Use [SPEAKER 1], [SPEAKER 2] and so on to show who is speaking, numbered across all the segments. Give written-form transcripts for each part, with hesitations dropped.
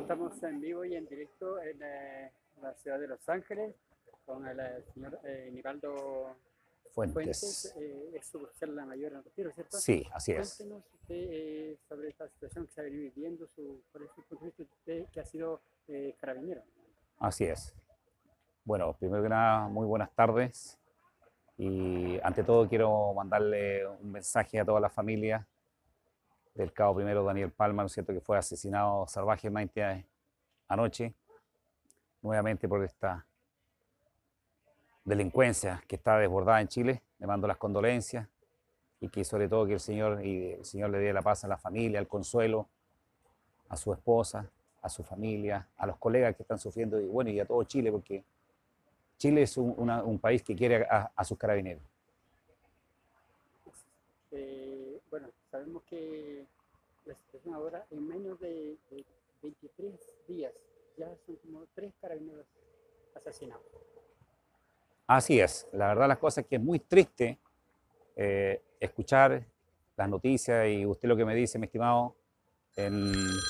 [SPEAKER 1] Estamos en vivo y en directo en la ciudad de Los Ángeles con el señor Nivaldo Fuentes,
[SPEAKER 2] Fuentes.
[SPEAKER 1] ex sucursal La Mayor en Retiro, ¿cierto?
[SPEAKER 2] Sí, así es.
[SPEAKER 1] Cuéntenos usted sobre esta situación que se ha venido viviendo, cuál es su punto de vista usted que ha sido carabinero.
[SPEAKER 2] Así es. Bueno, primero que nada, muy buenas tardes. Y ante todo quiero mandarle un mensaje a toda la familia del cabo primero Daniel Palma, ¿no es cierto?, que fue asesinado salvajemente anoche, nuevamente por esta delincuencia que está desbordada en Chile. Le mando las condolencias y que sobre todo que el Señor le dé la paz a la familia, el consuelo, a su esposa, a su familia, a los colegas que están sufriendo y bueno, y a todo Chile, porque Chile es un país que quiere a sus carabineros.
[SPEAKER 1] Bueno, sabemos que la situación ahora, en menos de 23 días, ya son como 3 carabineros asesinados.
[SPEAKER 2] Así es, la verdad las cosas es que es muy triste escuchar las noticias y usted lo que me dice, mi estimado, en,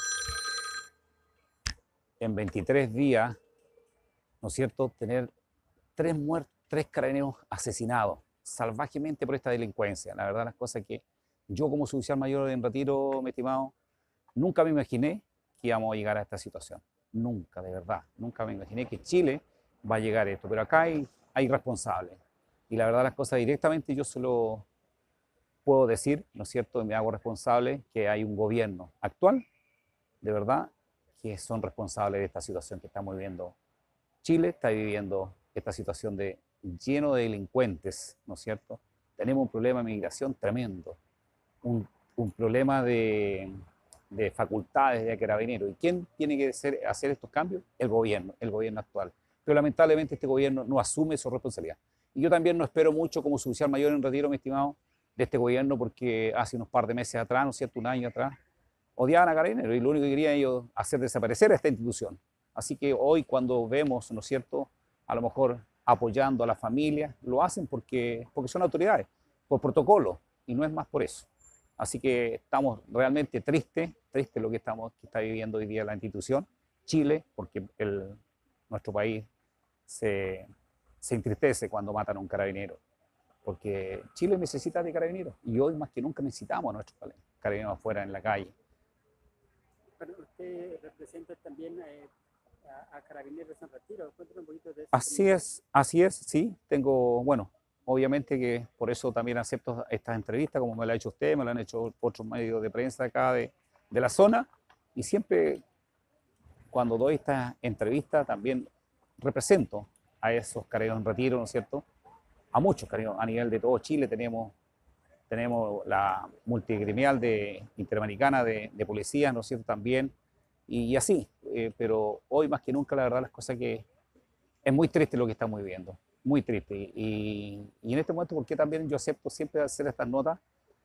[SPEAKER 2] en 23 días, ¿no es cierto?, tener tres carabineros asesinados salvajemente por esta delincuencia. La verdad las cosas es que yo como oficial mayor en retiro, mi estimado, nunca me imaginé que íbamos a llegar a esta situación. Nunca, de verdad. Nunca me imaginé que Chile va a llegar a esto. Pero acá hay responsables. Y la verdad las cosas directamente yo solo puedo decir, ¿no es cierto?, y me hago responsable que hay un gobierno actual, de verdad, que son responsables de esta situación que estamos viviendo. Chile está viviendo esta situación de lleno de delincuentes, ¿no es cierto? Tenemos un problema de migración tremendo, un problema de facultades de carabineros. ¿Y quién tiene que hacer estos cambios? El gobierno actual. Pero lamentablemente este gobierno no asume su responsabilidad. Y yo también no espero mucho como oficial mayor en retiro, mi estimado, de este gobierno, porque hace unos par de meses atrás, ¿no es cierto?, un año atrás, odiaban a Carabineros y lo único que querían ellos hacer desaparecer a esta institución. Así que hoy cuando vemos, ¿no es cierto?, a lo mejor apoyando a la familia, lo hacen porque son autoridades, por protocolo, y no es más por eso. Así que estamos realmente tristes lo que está viviendo hoy día la institución, Chile, porque nuestro país se, se entristece cuando matan a un carabinero, porque Chile necesita de carabineros y hoy más que nunca necesitamos a nuestros carabineros afuera en la calle.
[SPEAKER 1] Bueno, usted representa también a Carabineros en Retiro. Cuéntame un poquito de eso
[SPEAKER 2] Así
[SPEAKER 1] también.
[SPEAKER 2] es, así es, sí. Tengo, bueno, obviamente que por eso también acepto estas entrevistas, como me lo ha hecho usted, me lo han hecho otros medios de prensa acá de la zona. Y siempre cuando doy esta entrevista también represento a esos carabineros en retiro, ¿no es cierto? A muchos carabineros, a nivel de todo Chile tenemos la multigremial interamericana de policías, ¿no es cierto? También, y así. Pero hoy más que nunca, la verdad, las cosas que es muy triste lo que estamos viviendo, muy triste. Y en este momento, ¿por qué también yo acepto siempre hacer estas notas?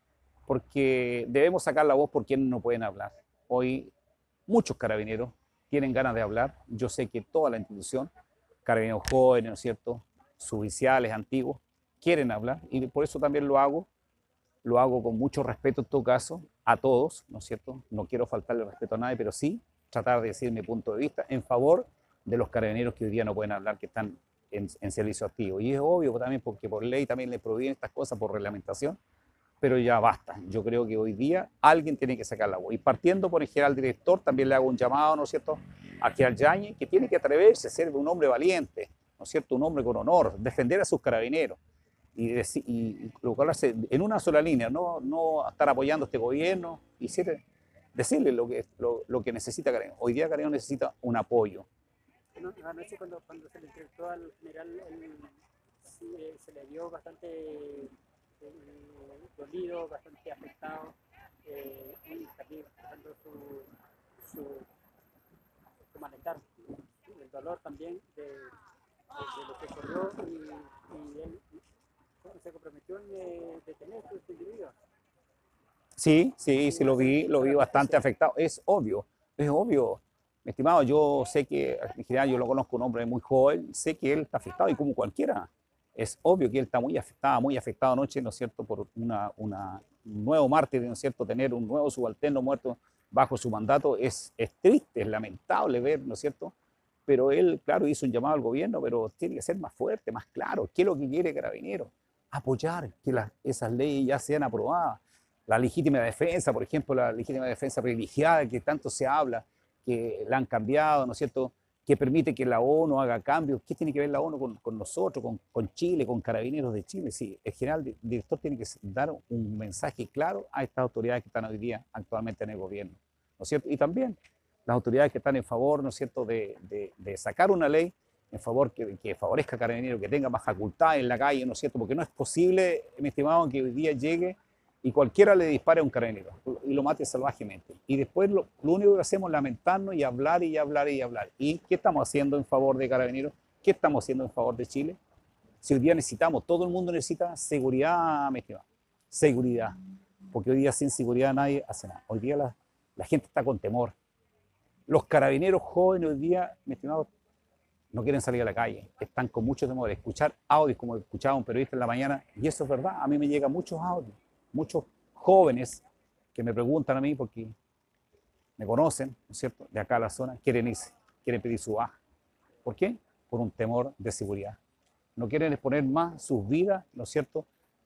[SPEAKER 2] Porque debemos sacar la voz por quienes no pueden hablar. Hoy muchos carabineros tienen ganas de hablar. Yo sé que toda la institución, carabineros jóvenes, ¿no es cierto?, suboficiales, antiguos, quieren hablar y por eso también lo hago con mucho respeto en todo caso, a todos, ¿no es cierto? No quiero faltarle respeto a nadie, pero sí tratar de decir mi punto de vista en favor de los carabineros que hoy día no pueden hablar, que están en servicio activo. Y es obvio también porque por ley también le prohíben estas cosas por reglamentación, pero ya basta. Yo creo que hoy día alguien tiene que sacar la voz. Y partiendo por el general director, también le hago un llamado, ¿no es cierto?, a general Yañez, que tiene que atreverse a ser un hombre valiente, ¿no es cierto?, un hombre con honor, defender a sus carabineros y colocarse en una sola línea, no estar apoyando a este gobierno y decirle lo que necesita Carabineros. Hoy día Carabineros necesita un apoyo.
[SPEAKER 1] Bueno, anoche cuando se le entrevistó al general, él, sí, se le vio bastante dolido, bastante afectado, y también dando su malestar, el dolor también de lo que ocurrió y él se comprometió en detener a estos individuos.
[SPEAKER 2] Sí, sí,
[SPEAKER 1] Sí,
[SPEAKER 2] sí,
[SPEAKER 1] hacer
[SPEAKER 2] lo
[SPEAKER 1] justicia a
[SPEAKER 2] vi
[SPEAKER 1] la
[SPEAKER 2] bastante
[SPEAKER 1] justicia.
[SPEAKER 2] afectado. Es obvio. Mi estimado, yo sé que, en general, yo lo conozco, un hombre muy joven, sé que él está afectado y como cualquiera. Es obvio que él está muy afectado anoche, ¿no es cierto?, por un nuevo mártir, ¿no es cierto?, tener un nuevo subalterno muerto bajo su mandato es triste, es lamentable ver, ¿no es cierto? Pero él, claro, hizo un llamado al gobierno, pero tiene que ser más fuerte, más claro. ¿Qué es lo que quiere Carabineros? Apoyar que esas leyes ya sean aprobadas. La legítima defensa, por ejemplo, la legítima defensa privilegiada, que tanto se habla, que la han cambiado, ¿no es cierto? Que permite que la ONU haga cambios. ¿Qué tiene que ver la ONU con nosotros, con Chile, con Carabineros de Chile? Sí, el general director tiene que dar un mensaje claro a estas autoridades que están hoy día actualmente en el gobierno, ¿no es cierto? Y también las autoridades que están en favor, ¿no es cierto?, de sacar una ley en favor que favorezca a Carabineros, que tenga más facultad en la calle, ¿no es cierto? Porque no es posible, mi estimado, que hoy día llegue y cualquiera le dispare a un carabinero y lo mate salvajemente. Y después lo único que hacemos es lamentarnos y hablar y hablar y hablar. ¿Y qué estamos haciendo en favor de Carabineros? ¿Qué estamos haciendo en favor de Chile? Si hoy día necesitamos, todo el mundo necesita seguridad, mi estimado. Seguridad. Porque hoy día sin seguridad nadie hace nada. Hoy día la gente está con temor. Los carabineros jóvenes hoy día, mi estimado, no quieren salir a la calle, están con mucho temor. Escuchar audios, como escuchaba un periodista en la mañana, y eso es verdad, a mí me llegan muchos audios, muchos jóvenes que me preguntan a mí porque me conocen, ¿no es cierto?, de acá a la zona, quieren irse, quieren pedir su baja. ¿Por qué? Por un temor de seguridad. No quieren exponer más sus vidas, ¿no es cierto?,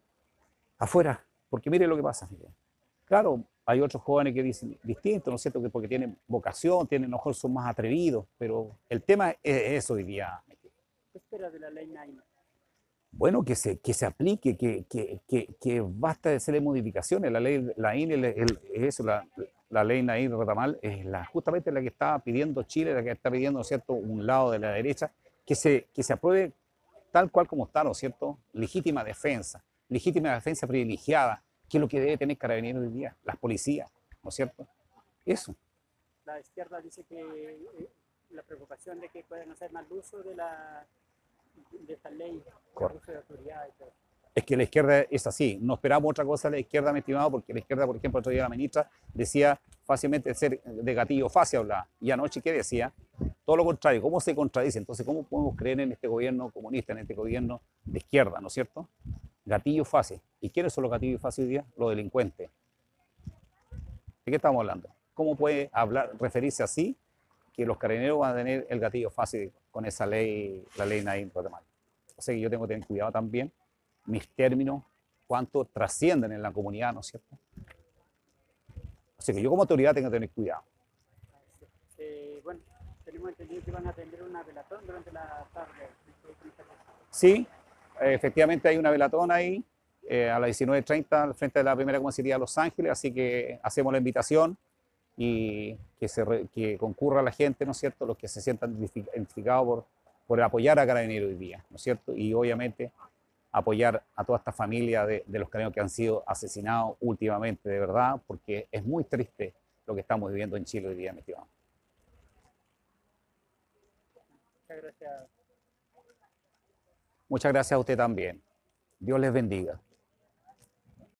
[SPEAKER 2] afuera, porque mire lo que pasa. Claro, hay otros jóvenes que dicen distinto, ¿no es cierto?, que porque tienen vocación, tienen, a lo mejor son más atrevidos, pero el tema es eso hoy día.
[SPEAKER 1] ¿Qué espera de la ley Naim?
[SPEAKER 2] Bueno, que se aplique, que basta de hacerle modificaciones. La ley, la INE, eso, la ley Naim Retamal, es justamente la que está pidiendo Chile, la que está pidiendo, ¿no es cierto?, un lado de la derecha, que se apruebe tal cual como está, ¿no es cierto?, legítima defensa privilegiada, que es lo que debe tener Carabineros hoy día, las policías, ¿no es cierto? Eso.
[SPEAKER 1] La izquierda dice que la preocupación de que puedan hacer mal uso de esta ley, de abuso de autoridad y todo.
[SPEAKER 2] Es que la izquierda es así, no esperamos otra cosa de la izquierda, mi estimado, porque la izquierda, por ejemplo, el otro día la ministra decía fácilmente ser de gatillo fácil hablar, y anoche, ¿qué decía? Todo lo contrario. ¿Cómo se contradice? Entonces, ¿cómo podemos creer en este gobierno comunista, en este gobierno de izquierda, ¿no es cierto? Gatillo fácil. ¿Y quiénes son los gatillos fáciles hoy día? Los delincuentes. ¿De qué estamos hablando? ¿Cómo puede referirse así que los carabineros van a tener el gatillo fácil con esa ley, la ley Naim Retamal? O sea que yo tengo que tener cuidado también mis términos, cuánto trascienden en la comunidad, ¿no es cierto? Así que yo como autoridad tengo que tener cuidado.
[SPEAKER 1] Bueno, tenemos entendido que van a atender una velatón durante la tarde.
[SPEAKER 2] Sí, efectivamente hay una velatón ahí a las 19:30 al frente de la primera comisaría de Los Ángeles, así que hacemos la invitación y que concurra la gente, ¿no es cierto?, los que se sientan identificados por apoyar a Carabineros hoy día, ¿no es cierto? Y obviamente apoyar a toda esta familia de los carabineros que han sido asesinados últimamente, de verdad, porque es muy triste lo que estamos viviendo en Chile hoy día, mi estimado.
[SPEAKER 1] Muchas gracias.
[SPEAKER 2] Muchas gracias a usted también. Dios les bendiga.